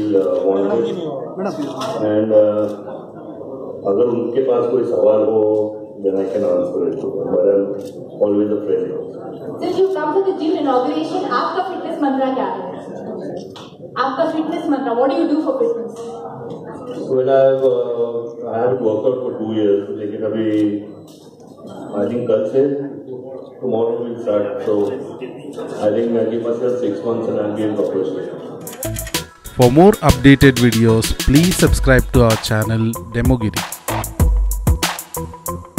want it. And अगर उनके पास कोई सवाल हो, then I can answer it. But I'm always afraid. Since you come to the gym inauguration, आपका fitness mantra क्या है? आपका fitness mantra, what do you do for fitness? Well, I haven't worked out for 2 years. लेकिन अभी I think कल से tomorrow we'll start. So I think मैं के पास 6 months and I'll be in proper shape. For more updated videos, please subscribe to our channel Demogiri.